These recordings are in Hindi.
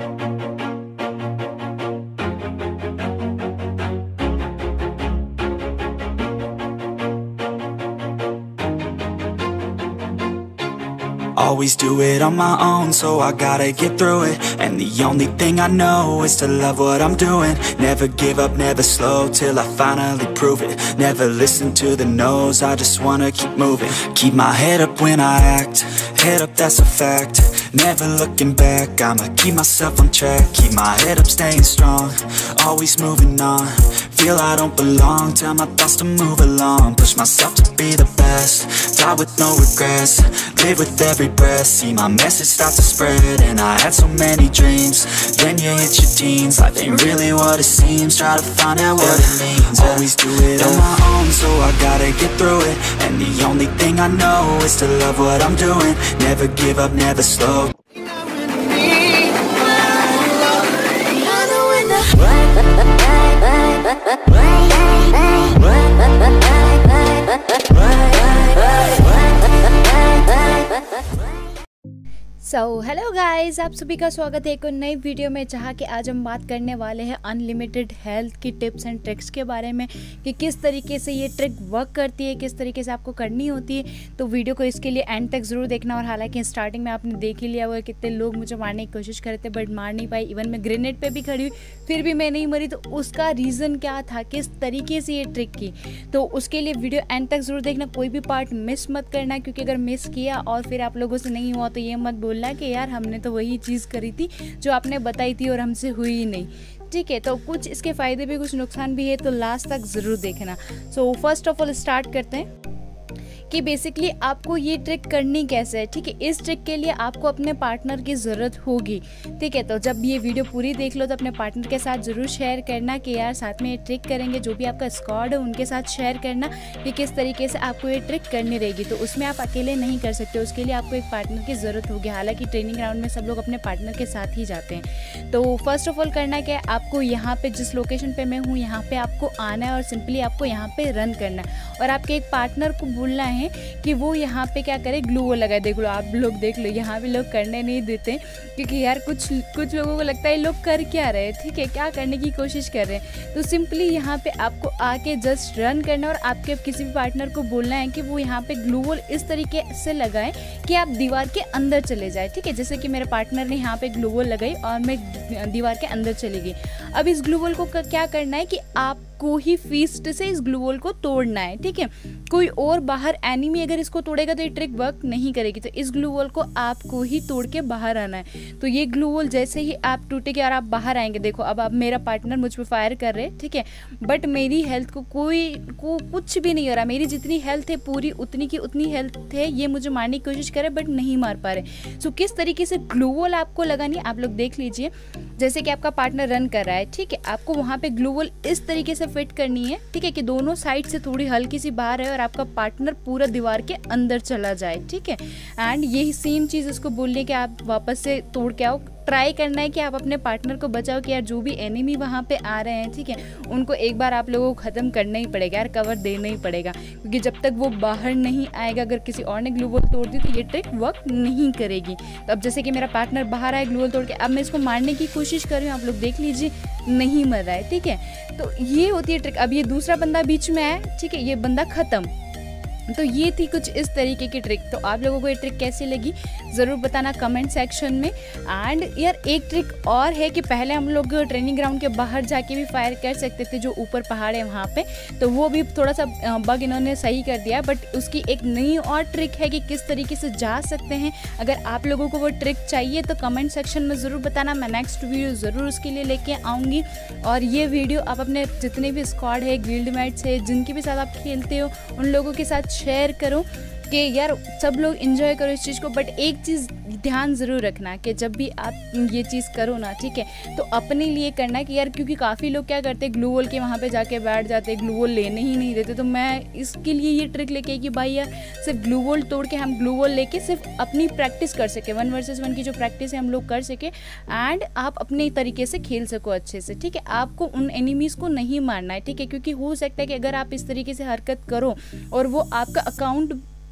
Always do it on my own, so I gotta get through it. And the only thing I know is to love what I'm doing. Never give up, never slow, till I finally prove it. Never listen to the no's, I just wanna keep moving. Keep my head up when I act, head up, that's a fact. Never looking back, I'ma keep myself on track. Keep my head up, staying strong, always moving on. Feel I don't belong, tell my thoughts to move along. Push myself to be the best, die with no regrets. Live with every breath, see my message start to spread. And I had so many dreams, then you hit your teens. Life ain't really what it seems, try to find out what it means. Always do it on my own, so I gotta get through it. And the only thing I know is to love what I'm doing. Never give up, never slow. Hello guys, आप सभी का स्वागत है एक और नई वीडियो में, जहाँ कि आज हम बात करने वाले हैं अनलिमिटेड हेल्थ की टिप्स एंड ट्रिक्स के बारे में कि किस तरीके से ये ट्रिक वर्क करती है, किस तरीके से आपको करनी होती है। तो वीडियो को इसके लिए एंड तक ज़रूर देखना। और हालांकि स्टार्टिंग में आपने देख ही लिया हुआ है कितने लोग मुझे मारने की कोशिश कर रहे थे, बट मार नहीं पाई। इवन मैं ग्रेनेड पर भी खड़ी हुई, फिर भी मैं नहीं मरी। तो उसका रीज़न क्या था, किस तरीके से ये ट्रिक की, तो उसके लिए वीडियो एंड तक ज़रूर देखना। कोई भी पार्ट मिस मत करना, क्योंकि अगर मिस किया और फिर आप लोगों से नहीं हुआ तो ये मत बोलना कि यार हमने तो वही चीज़ करी थी जो आपने बताई थी और हमसे हुई ही नहीं। ठीक है, तो कुछ इसके फ़ायदे भी कुछ नुकसान भी है, तो लास्ट तक ज़रूर देखना। So first of all start करते हैं कि बेसिकली आपको ये ट्रिक करनी कैसे है। ठीक है, इस ट्रिक के लिए आपको अपने पार्टनर की ज़रूरत होगी। ठीक है, तो जब ये वीडियो पूरी देख लो तो अपने पार्टनर के साथ ज़रूर शेयर करना कि यार साथ में ये ट्रिक करेंगे। जो भी आपका स्क्वाड है उनके साथ शेयर करना कि किस तरीके से आपको ये ट्रिक करनी रहेगी। तो उसमें आप अकेले नहीं कर सकते, उसके लिए आपको एक पार्टनर की ज़रूरत होगी। हालाँकि ट्रेनिंग ग्राउंड में सब लोग अपने पार्टनर के साथ ही जाते हैं। तो फर्स्ट ऑफ ऑल करना क्या है, आपको यहाँ पर जिस लोकेशन पर मैं हूँ यहाँ पर आपको आना है और सिंपली आपको यहाँ पर रन करना है। और आपके एक पार्टनर को बोलना है कि वो यहाँ पे क्या करे, ग्लू वॉल लगाए। देख लो, आप लोग देख लो, यहाँ भी लोग करने नहीं देते, क्योंकि यार कुछ लोगों को लगता है लोग कर क्या रहे हैं। ठीक है, क्या करने की कोशिश कर रहे हैं। तो सिंपली यहाँ पे आपको आके जस्ट रन करना और आपके किसी भी पार्टनर को बोलना है कि वो यहाँ पे ग्लू वॉल इस तरीके से लगाए कि आप दीवार के अंदर चले जाए। ठीक है, जैसे कि मेरे पार्टनर ने यहाँ पे ग्लू वॉल लगाई और मैं दीवार के अंदर चली गई। अब इस ग्लू वॉल को क्या करना है कि आपको ही फिस्ट से इस ग्लू वॉल को तोड़ना है। ठीक है, कोई और बाहर एनिमी अगर इसको तोड़ेगा तो ये ट्रिक वर्क नहीं करेगी। तो इस ग्लू वॉल को आपको ही तोड़ के बाहर आना है। तो ये ग्लू वॉल जैसे ही आप टूटेगी और आप बाहर आएंगे, देखो अब आप मेरा पार्टनर मुझ पर फायर कर रहे हैं। ठीक है, बट मेरी हेल्थ को कुछ भी नहीं हो रहा। मेरी जितनी हेल्थ है पूरी उतनी की उतनी हेल्थ है, ये मुझे मारने की कोशिश करे बट नहीं मार पा रहे। सो किस तरीके से ग्लू वॉल आपको लगानी है आप लोग देख लीजिए। जैसे कि आपका पार्टनर रन कर रहा है, ठीक है, आपको वहाँ पे ग्लू वॉल इस तरीके से फिट करनी है। ठीक है, कि दोनों साइड से थोड़ी हल्की सी बाहर है और आपका पार्टनर पूरा दीवार के अंदर चला जाए। ठीक है, एंड यही सेम चीज़ उसको बोलने कि आप वापस से तोड़ के आओ। ट्राई करना है कि आप अपने पार्टनर को बचाओ कि यार जो भी एनिमी वहाँ पे आ रहे हैं, ठीक है, उनको एक बार आप लोगों को ख़त्म करना ही पड़ेगा यार, कवर देना ही पड़ेगा। क्योंकि जब तक वो बाहर नहीं आएगा, अगर किसी और ने ग्लू वॉल तोड़ दी तो ये ट्रिक वर्क नहीं करेगी। तो अब जैसे कि मेरा पार्टनर बाहर आए ग्लू वॉल तोड़ के, अब मैं इसको मारने की कोशिश कर रही हूँ, आप लोग देख लीजिए नहीं मर रहा है। ठीक है, तो ये होती है ट्रिक। अब ये दूसरा बंदा बीच में आया, ठीक है, ये बंदा ख़त्म। तो ये थी कुछ इस तरीके की ट्रिक। तो आप लोगों को ये ट्रिक कैसी लगी ज़रूर बताना कमेंट सेक्शन में। एंड यार एक ट्रिक और है कि पहले हम लोग ट्रेनिंग ग्राउंड के बाहर जाके भी फायर कर सकते थे, जो ऊपर पहाड़ है वहाँ पे। तो वो भी थोड़ा सा बग इन्होंने सही कर दिया, बट उसकी एक नई और ट्रिक है कि किस तरीके से जा सकते हैं। अगर आप लोगों को वो ट्रिक चाहिए तो कमेंट सेक्शन में ज़रूर बताना, मैं नेक्स्ट वीडियो ज़रूर उसके लिए लेके आऊँगी। और ये वीडियो आप अपने जितने भी स्क्वाड है, गिल्डमेट्स है, जिनके भी साथ आप खेलते हो, उन लोगों के साथ शेयर करो कि यार सब लोग एंजॉय करो इस चीज़ को। बट एक चीज़ ध्यान ज़रूर रखना कि जब भी आप ये चीज़ करो ना, ठीक है, तो अपने लिए करना कि यार, क्योंकि काफ़ी लोग क्या करते हैं ग्लू वॉल के वहाँ पे जाके बैठ जाते हैं, ग्लू वॉल लेने ही नहीं देते। तो मैं इसके लिए ये ट्रिक लेके आई कि भाई यार सिर्फ ग्लू वॉल तोड़ के हम ग्लू वॉल लेके सिर्फ अपनी प्रैक्टिस कर सके, 1 वर्सेस 1 की जो प्रैक्टिस है हम लोग कर सके, एंड आप अपने तरीके से खेल सको अच्छे से। ठीक है, आपको उन एनिमीज़ को नहीं मारना है। ठीक है, क्योंकि हो सकता है कि अगर आप इस तरीके से हरकत करो और वो आपका अकाउंट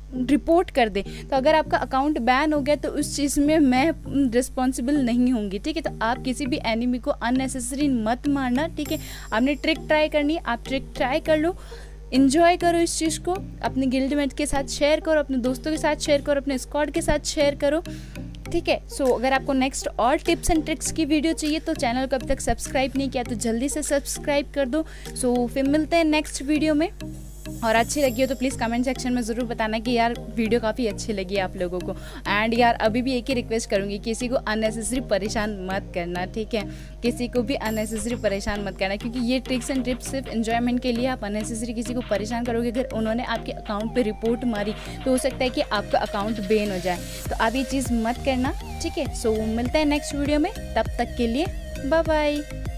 रिपोर्ट कर दे। तो अगर आपका अकाउंट बैन हो गया तो उस चीज़ में मैं रिस्पॉन्सिबल नहीं होंगी, ठीक है। तो आप किसी भी एनिमी को अननेसेसरी मत मारना, ठीक है। आपने ट्रिक ट्राई करनी है, आप ट्रिक ट्राई कर लो, इन्जॉय करो इस चीज़ को, अपने गिल्डमेट के साथ शेयर करो, अपने दोस्तों के साथ शेयर करो, अपने स्क्वाड के साथ शेयर करो, ठीक है। सो अगर आपको नेक्स्ट और टिप्स एंड ट्रिक्स की वीडियो चाहिए तो चैनल को अभी तक सब्सक्राइब नहीं किया तो जल्दी से सब्सक्राइब कर दो। सो फिर मिलते हैं नेक्स्ट वीडियो में, और अच्छी लगी हो तो प्लीज़ कमेंट सेक्शन में ज़रूर बताना कि यार वीडियो काफ़ी अच्छी लगी आप लोगों को। एंड यार अभी भी एक ही रिक्वेस्ट करूँगी, किसी को अननेसेसरी परेशान मत करना, ठीक है। किसी को भी अननेसेसरी परेशान मत करना, क्योंकि ये ट्रिक्स एंड टिप्स सिर्फ एंजॉयमेंट के लिए। आप अननेसेसरी किसी को परेशान करोगे, अगर उन्होंने आपके अकाउंट पर रिपोर्ट मारी तो हो सकता है कि आपका अकाउंट बैन हो जाए। तो आप ये चीज़ मत करना, ठीक है। सो मिलते हैं नेक्स्ट वीडियो में, तब तक के लिए बाय बाय।